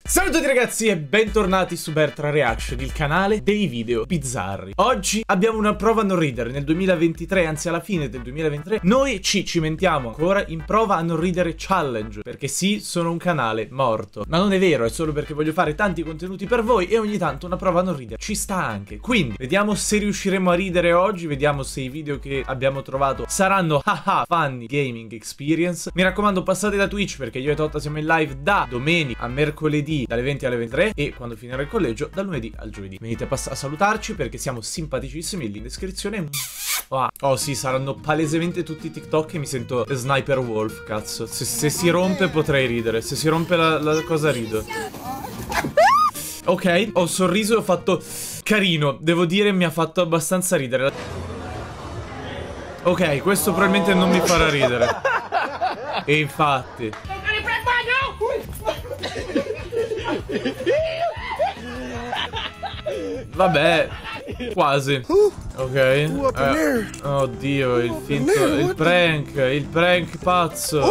Ciao a tutti ragazzi e bentornati su Bertra Reaction, il canale dei video bizzarri. Oggi abbiamo una prova a non ridere. Nel 2023, anzi alla fine del 2023, noi ci cimentiamo ancora in prova a non ridere challenge. Perché sì, sono un canale morto. Ma non è vero, è solo perché voglio fare tanti contenuti per voi e ogni tanto una prova a non ridere ci sta anche. Quindi, vediamo se riusciremo a ridere oggi, vediamo se i video che abbiamo trovato saranno haha funny gaming experience. Mi raccomando, passate da Twitch perché io e Totta siamo in live da domenica a mercoledì dalle 20 alle 23 e quando finirà il collegio dal lunedì al giovedì. Venite a salutarci perché siamo simpaticissimi, lì in descrizione. Oh sì, saranno palesemente tutti TikTok e mi sento Sniper Wolf, cazzo. Se si rompe potrei ridere, se si rompe la cosa rido. Ok, ho sorriso e ho fatto carino, devo dire mi ha fatto abbastanza ridere. Ok, questo probabilmente non mi farà ridere. E infatti vabbè, quasi. Ok. Oddio, il prank pazzo.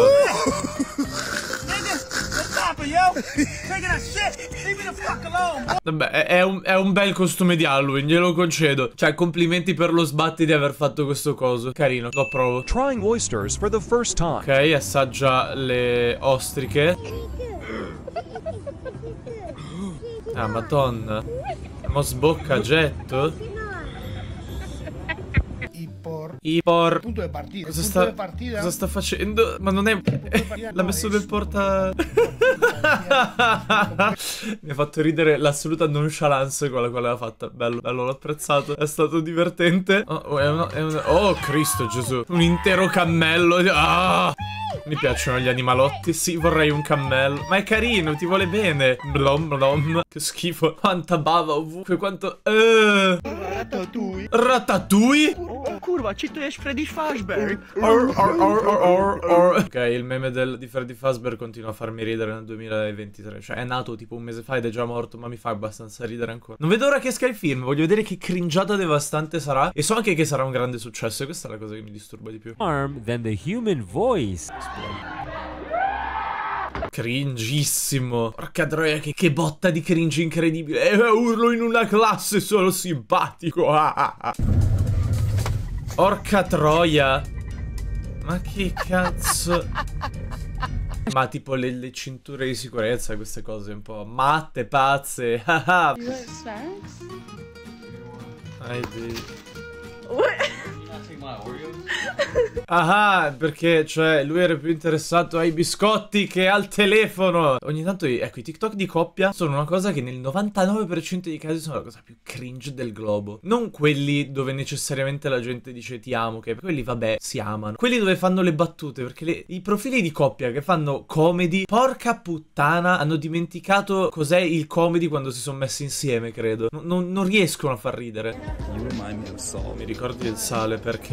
Vabbè, è un bel costume di Halloween, glielo concedo. Cioè, complimenti per lo sbatti di aver fatto questo coso. Carino, lo approvo. Trying oysters for the first time. Ok, assaggia le ostriche. Ah, madonna. Mo sbocca getto. Ipor. Punto de partida. Cosa sta facendo? Ma non è... L'ha messo nel porta... Mi ha fatto ridere l'assoluta nonchalance con la quale l'ha fatta. Bello, l'ho apprezzato. È stato divertente. Oh, Cristo Gesù. Un intero cammello. Ah! Mi piacciono gli animalotti. Sì, vorrei un cammello. Ma è carino, ti vuole bene. Blom blom. Che schifo. Quanta bava ovunque. Quanto... Ratatouille. Ratatouille? Kurva, ci tu ești Freddy Fazbear. Ok, il meme di Freddy Fazbear continua a farmi ridere nel 2023. Cioè, è nato tipo un mese fa ed è già morto, ma mi fa abbastanza ridere ancora. Non vedo ora che esca il film. Voglio vedere che cringiata devastante sarà. E so anche che sarà un grande successo. E questa è la cosa che mi disturba di più. Than the human voice. Cringissimo. Porca troia, che botta di cringe incredibile. Urlo in una classe, sono simpatico. Porca troia. Ma che cazzo. Ma tipo le cinture di sicurezza, queste cose un po' matte, pazze. Ah, perché cioè lui era più interessato ai biscotti che al telefono. Ogni tanto, ecco, i TikTok di coppia sono una cosa che nel 99% dei casi sono la cosa più cringe del globo. Non quelli dove necessariamente la gente dice ti amo, che quelli vabbè si amano. Quelli dove fanno le battute, perché i profili di coppia che fanno comedy, porca puttana, hanno dimenticato cos'è il comedy quando si sono messi insieme, credo. Non riescono a far ridere. Mi ricordi il sale, perché?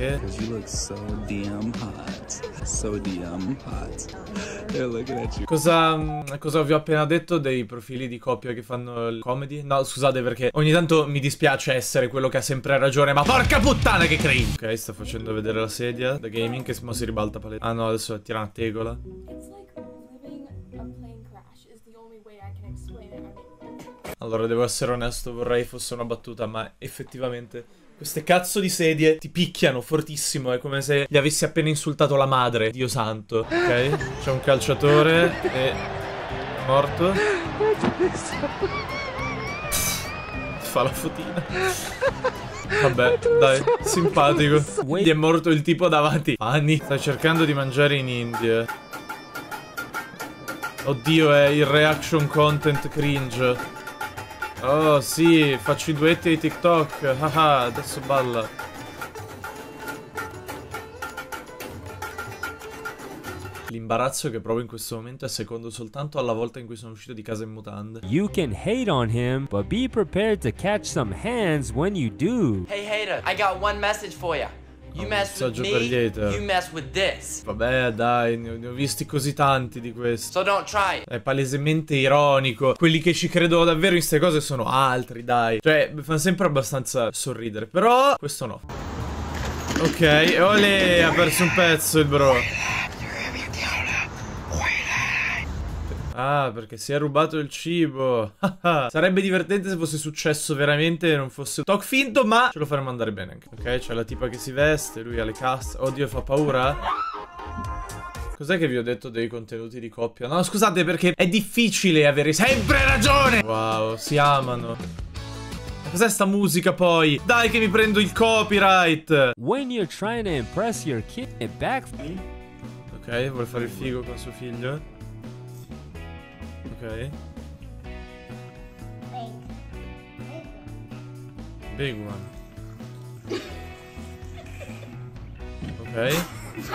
Cosa vi ho appena detto dei profili di coppia che fanno il comedy? No, scusate perché ogni tanto mi dispiace essere quello che ha sempre ragione, ma porca puttana che cringe! Ok, sta facendo vedere la sedia da gaming che mo si ribalta paletta. Ah no, adesso tira una tegola. Allora, devo essere onesto, vorrei fosse una battuta, ma effettivamente queste cazzo di sedie ti picchiano fortissimo. È come se gli avessi appena insultato la madre, Dio santo. Ok, c'è un calciatore e... morto. Fa la fotina. Vabbè, dai, simpatico. Gli è morto il tipo davanti. Fanny, sta cercando di mangiare in India. Oddio, è il reaction content cringe. Oh sì, faccio i duetti ai TikTok. Haha, adesso balla. L'imbarazzo che provo in questo momento è secondo soltanto alla volta in cui sono uscito di casa in mutande. You can hate on him, but be prepared to catch some hands when you do. Hey hater, I got one message for ya. You mess with me, you mess with this. Vabbè dai, ne ho visti così tanti di questi. So don't try it. È palesemente ironico. Quelli che ci credono davvero in queste cose sono altri, dai. Cioè, mi fanno sempre abbastanza sorridere. Però, questo no. Ok, olè, ha perso un pezzo il bro. Ah, perché si è rubato il cibo. Sarebbe divertente se fosse successo veramente e non fosse un talk finto, ma ce lo faremo andare bene anche. Ok, c'è la tipa che si veste, lui ha le casse. Oddio, fa paura? Cos'è che vi ho detto dei contenuti di coppia? No, scusate, perché è difficile avere sempre ragione. Wow, si amano. Cos'è sta musica poi? Dai che mi prendo il copyright. When you're trying to impress your kid, Ok, vuole fare il figo con suo figlio. Ok. Big one. Ok.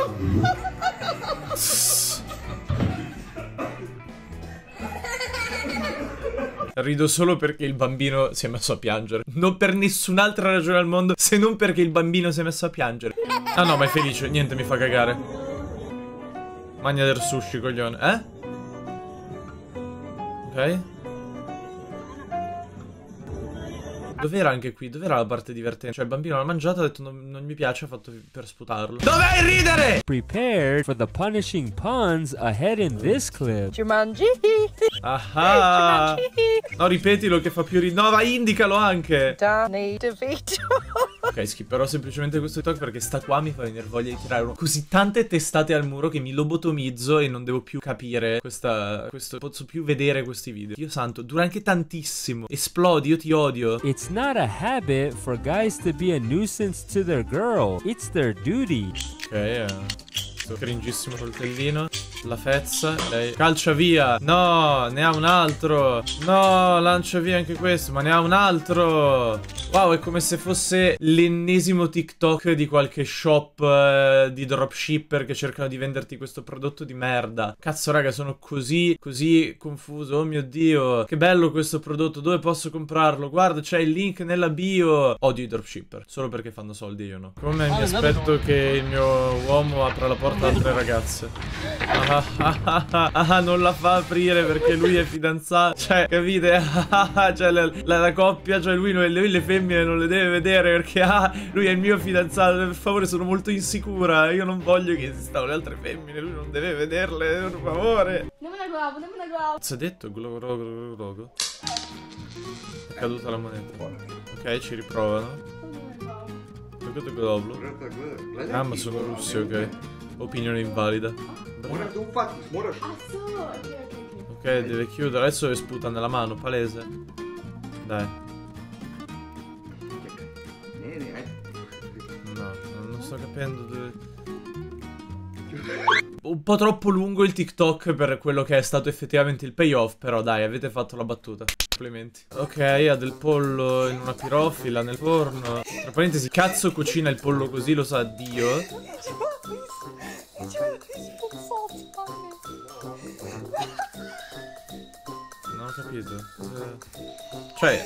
Rido solo perché il bambino si è messo a piangere. Non per nessun'altra ragione al mondo, se non perché il bambino si è messo a piangere. Ah no, ma è felice, niente mi fa cagare. Magna del sushi, coglione. Ok. Dov'era anche qui? Dov'era la parte divertente? Cioè il bambino l'ha mangiato, ha detto non mi piace, ha fatto per sputarlo. Dov'è il ridere? Prepared for the punishing puns ahead in this clip. Jumanji. Ah. No, ripetilo che fa più ridere. No, vai, indicalo anche. Danny DeVito. Ok, skipperò semplicemente questo talk perché sta qua mi fa venire voglia di tirare così tante testate al muro che mi lobotomizzo e non devo più capire posso più vedere questi video. Dio santo, dura anche tantissimo. Esplodi, io ti odio. It's not a habit for guys to be a nuisance to their girl. It's their duty. Ok, sto cringissimo coltellino. La fezza, lei calcia via. No, ne ha un altro. No, lancia via anche questo, ma ne ha un altro. Wow, è come se fosse l'ennesimo TikTok di qualche shop di dropshipper che cercano di venderti questo prodotto di merda. Cazzo raga, sono così confuso. Oh mio Dio, che bello questo prodotto, dove posso comprarlo? Guarda, c'è il link nella bio. Odio i dropshipper, solo perché fanno soldi, io no. Come mi aspetto che il mio uomo apra la porta ad altre ragazze. Non la fa aprire perché lui è fidanzato. Cioè, capite? Cioè la coppia, cioè lui le femmine non le deve vedere perché lui è il mio fidanzato. Per favore, sono molto insicura. Io non voglio che esistano le altre femmine. Lui non deve vederle, per favore. Cosa ha detto? Glogo. È caduta la moneta. Ok, ci riprovano. Ah, ma sono russi, ok. Opinione invalida. Ok, deve chiudere. Adesso le sputa nella mano, palese. Dai. No, non sto capendo dove... Un po' troppo lungo il TikTok per quello che è stato effettivamente il payoff. Però dai, avete fatto la battuta. Complimenti. Ok, ha del pollo in una pirofila nel forno. Tra parentesi, cazzo cucina il pollo così, lo sa Dio. Non ho capito. Cioè...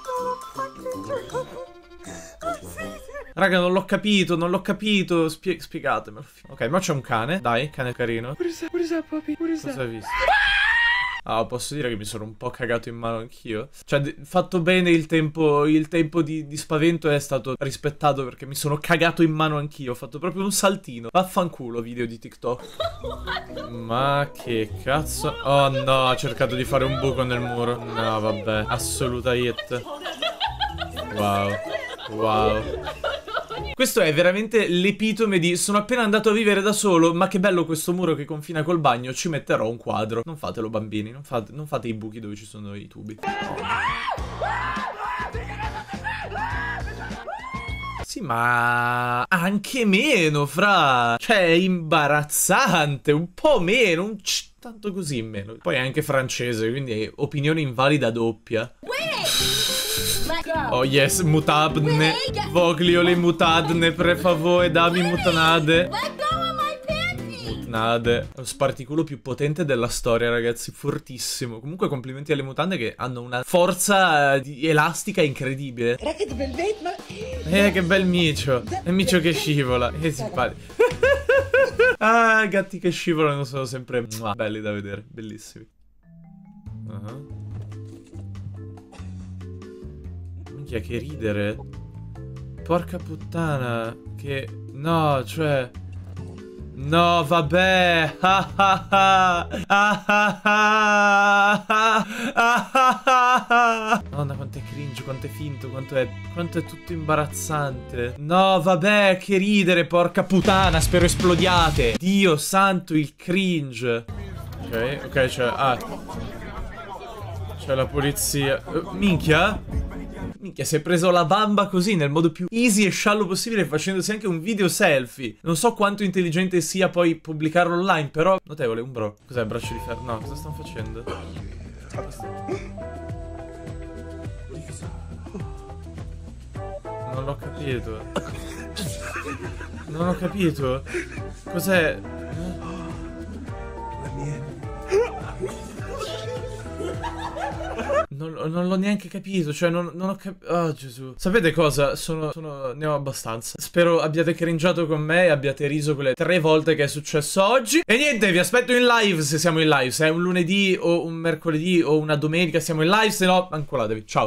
Raga, non l'ho capito. Spiegatemelo. Ok, ma c'è un cane. Dai, cane carino. Cosa hai visto? Ah, posso dire che mi sono un po' cagato in mano anch'io. Cioè, fatto bene il tempo di spavento è stato rispettato perché mi sono cagato in mano anch'io. Ho fatto proprio un saltino. Vaffanculo video di TikTok. Ma che cazzo. Oh no, ha cercato di fare un buco nel muro. No, vabbè, assoluta hit. Wow. Questo è veramente l'epitome di sono appena andato a vivere da solo, ma che bello questo muro che confina col bagno, ci metterò un quadro. Non fatelo bambini, non fate i buchi dove ci sono i tubi. Sì, ma anche meno, fra. Cioè, è imbarazzante, un po' meno, tanto così meno. Poi è anche francese, quindi è opinione invalida doppia. Oh yes, mutabne. Voglio le mutadne, per favore, dammi mutanade. Mutanade. Lo sparticulo più potente della storia, ragazzi, fortissimo. Comunque complimenti alle mutande che hanno una forza elastica incredibile. Che bel micio. È micio che scivola. Che simpatico. Ah, gatti che scivolano sono sempre belli da vedere, bellissimi. Minchia, che ridere. Porca puttana. Che... No, cioè... No, vabbè. Madonna, quanto è cringe, quanto è finto, quanto è tutto imbarazzante. No, vabbè, che ridere, porca puttana, spero esplodiate. Dio santo, il cringe. Ok, c'è la polizia. Minchia, si è preso la bamba così, nel modo più easy e sciallo possibile, facendosi anche un video selfie. Non so quanto intelligente sia poi pubblicarlo online, però notevole, un bro. Cos'è, braccio di ferro? No, cosa stanno facendo? Non l'ho capito. Non ho capito. Cos'è? Non l'ho neanche capito, cioè non ho capito. Oh Gesù. Sapete cosa? Ne ho abbastanza. Spero abbiate cringiato con me e abbiate riso quelle 3 volte che è successo oggi. E niente, vi aspetto in live se siamo in live. Se è un lunedì o un mercoledì o una domenica siamo in live, se no ancolatevi. Ciao.